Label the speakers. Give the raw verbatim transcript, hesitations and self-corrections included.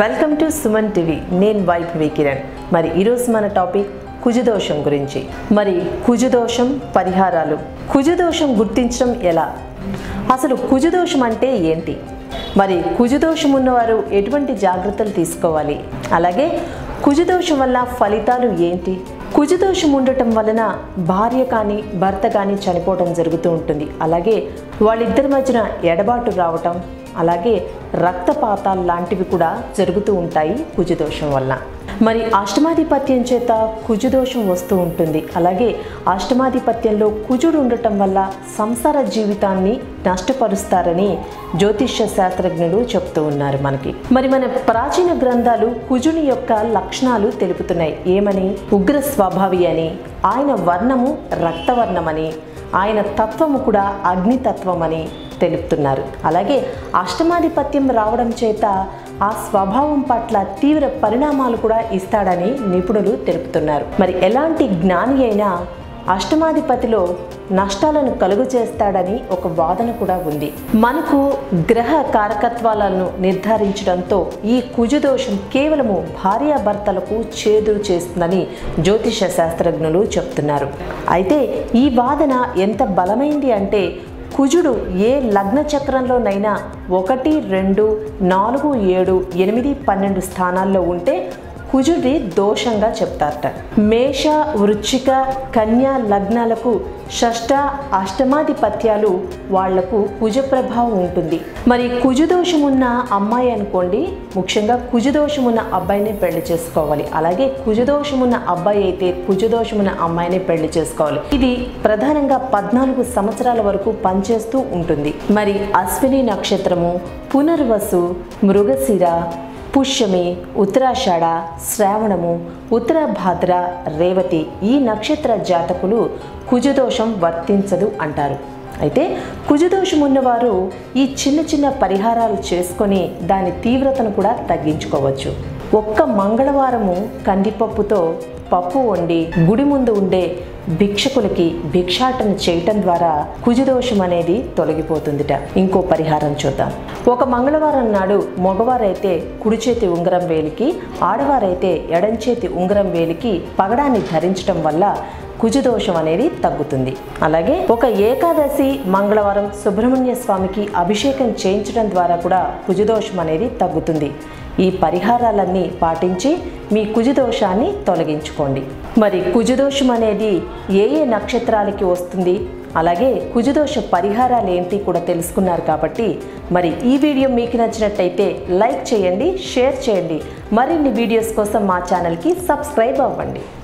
Speaker 1: Welcome to Suman TV. నేను వైభవి కిరణ్. మరి ఈరోజు మన టాపిక్ కుజదోషం గురించి. మరి కుజదోషం పరిహారాలు. కుజదోషం గుర్తించడం ఎలా? అసలు కుజదోషం అంటే ఏంటి? మరి కుజదోషం ఉన్నవారు ఎటువంటి జాగ్రత్తలు తీసుకోవాలి? అలాగే కుజదోషం వల్ల ఫలితాలు ఏంటి? కుజదోషం ఉండటం వలన భార్య కానీ భర్త కానీ చనిపోవడం జరుగుతూ ఉంటుంది. అలాగే వాళ్ళిద్దరి మధ్యన ఎడబాటు రావటం, అలాగే రక్తపాతాలు లాంటివి కూడా జరుగుతూ ఉంటాయి కుజదోషం వల్ల. మరి అష్టమాధిపత్యం చేత కుజదోషం వస్తూ ఉంటుంది. అలాగే అష్టమాధిపత్యంలో కుజుడు ఉండటం వల్ల సంసార జీవితాన్ని నష్టపరుస్తారని జ్యోతిష్య శాస్త్రజ్ఞులు చెప్తూ ఉన్నారు మనకి. మరి మన ప్రాచీన గ్రంథాలు కుజుని యొక్క లక్షణాలు తెలుపుతున్నాయి. ఏమని? ఉగ్ర స్వభావి అని, ఆయన వర్ణము రక్తవర్ణమని, ఆయన తత్వము కూడా అగ్నితత్వం అని తెలుపుతున్నారు. అలాగే అష్టమాధిపత్యం రావడం చేత ఆ స్వభావం పట్ల తీవ్ర పరిణామాలు కూడా ఇస్తాడని నిపుణులు తెలుపుతున్నారు. మరి ఎలాంటి జ్ఞాని అయినా అష్టమాధిపతిలో నష్టాలను కలుగు చేస్తాడని ఒక వాదన కూడా ఉంది. మనకు గ్రహ కారకత్వాలను నిర్ధారించడంతో ఈ కుజదోషం కేవలము భార్యాభర్తలకు చేదు చేస్తుందని జ్యోతిష శాస్త్రజ్ఞులు చెప్తున్నారు. అయితే ఈ వాదన ఎంత బలమైంది అంటే, కుజుడు ఏ లగ్న చక్రంలోనైనా ఒకటి రెండు నాలుగు ఏడు ఎనిమిది పన్నెండు స్థానాల్లో ఉంటే కుజుడి దోషంగా చెప్తారట. మేష వృశ్చిక కన్యా లగ్నాలకు షష్ఠ అష్టమాధిపత్యాలు వాళ్లకు కుజ ప్రభావం ఉంటుంది. మరి కుజదోషం ఉన్న అమ్మాయి అనుకోండి, ముఖ్యంగా కుజదోషం ఉన్న అబ్బాయిని పెళ్లి చేసుకోవాలి. అలాగే కుజదోషం ఉన్న అబ్బాయి అయితే కుజదోషం ఉన్న అమ్మాయిని పెళ్లి చేసుకోవాలి. ఇది ప్రధానంగా పద్నాలుగు సంవత్సరాల వరకు పనిచేస్తూ ఉంటుంది. మరి అశ్విని నక్షత్రము, పునర్వసు, మృగశిర, పుష్యమి, ఉత్తరాషాఢ, శ్రావణము, ఉత్తరభాద్ర, రేవతి ఈ నక్షత్ర జాతకులు కుజదోషం వర్తించదు అంటారు. అయితే కుజదోషం ఉన్నవారు ఈ చిన్న చిన్న పరిహారాలు చేసుకొని దాని తీవ్రతను కూడా తగ్గించుకోవచ్చు. ఒక్క మంగళవారము కందిపప్పుతో పప్పు వండి గుడి ముందు ఉండే భిక్షకులకి భిక్షాటన చేయటం ద్వారా కుజదోషం అనేది తొలగిపోతుందిట. ఇంకో పరిహారం చూద్దాం. ఒక మంగళవారం నాడు మగవారైతే కుడి చేతి ఉంగరం వేలికి, ఆడవారైతే ఎడంచేతి ఉంగరం వేలికి పగడాన్ని ధరించడం వల్ల కుజదోషం అనేది తగ్గుతుంది. అలాగే ఒక ఏకాదశి మంగళవారం సుబ్రహ్మణ్య స్వామికి అభిషేకం చేయించడం ద్వారా కూడా కుజదోషం అనేది తగ్గుతుంది. ఈ పరిహారాలన్నీ పాటించి మీ కుజదోషాన్ని తొలగించుకోండి. మరి కుజదోషం అనేది ఏ ఏ నక్షత్రాలకి వస్తుంది, అలాగే కుజదోష పరిహారాలు ఏంటి కూడా తెలుసుకున్నారు కాబట్టి మరి ఈ వీడియో మీకు నచ్చినట్టయితే లైక్ చేయండి, షేర్ చేయండి. మరిన్ని వీడియోస్ కోసం మా ఛానల్కి సబ్స్క్రైబ్ అవ్వండి.